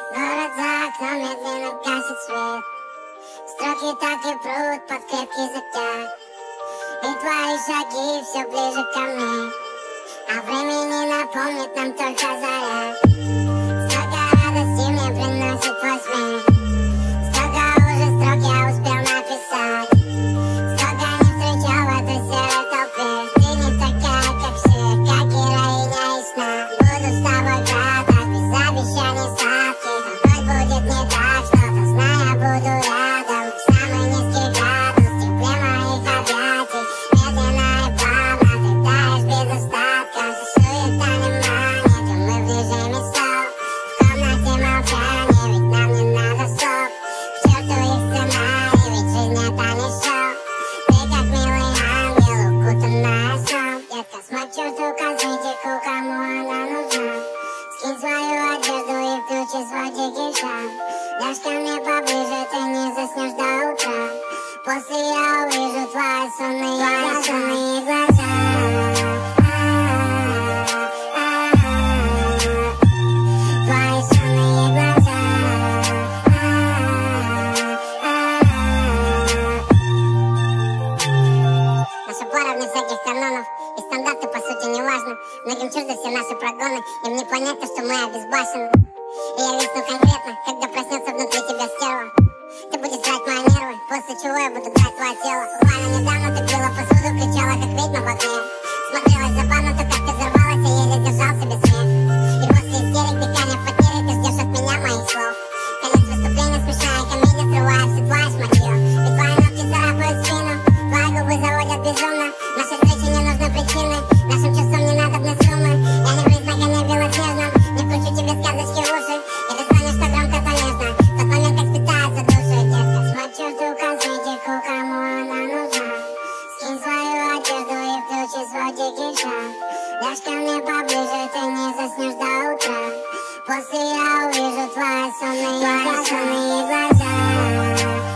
Город за окном медленно гасит свет. Строки так и прут под крепкий затяг. И твои шаги все ближе ко мне. А времени напомнит нам только заря. Столько радости мне приносит твой смех. Столько уже строк я успел написать. Столько не встречал в этой серой толпе. Ты не такая, как все, как героиня из сна. Буду с тобой краток, без обещаний сладких. Хоть будет не так, что-то знай, я буду рядом. В самый низкий градус, в тепле моих объятий. Медленно и плавно ты таешь без остатка. Суета не манит, и мы в режиме стоп. В комнате молчание, ведь нам не надо слов. К черту их сценарий, ведь жизнь это не шоу. Ты как милый ангел, укутанная сном. Детка, смочу ту косметику, кому она нужна. Скинь свою одежду и включи свой дикий шаг. Ляжь ко мне поближе, ты не заснешь до утра. После я увижу твои сонные глаза. Твои сонные глаза. Наша пара вне всяких канонов, и стандарты по сути не важно. Многим чужды все наши прогоны, им не понять то, что мы обезбашены. И я весну конкретно, когда проснется внутри тебя стерва. Ты будешь драть мои нервы, после чего я буду драть твое тело. Буквально недавно ты пила посуду, кричала как ведьма в окне. Смотрелась забавно, то как ты взорвалась, я еле держал себе смех. И после истерик, дыхания потери, ты ждешь от меня моих слов. Конец выступления, смешная комедия, срывая все твои шматье. Ведь твои ногти царапают спину, твои губы заводят безумно. Нашей встрече не нужны причины, нашим чувствам не надобны суммы. Я не вниз на коне белоснежном, не включу тебе сказочки в уши. И ты звонишь, что громко, то нежно, в тот момент, как спитается души. Детка, смочу ту косметику, кому она нужна. Скинь свою одежду и включи свой дикий шаг. Ляжь ко мне поближе, ты не заснешь до утра. После я увижу твои сонные глаза.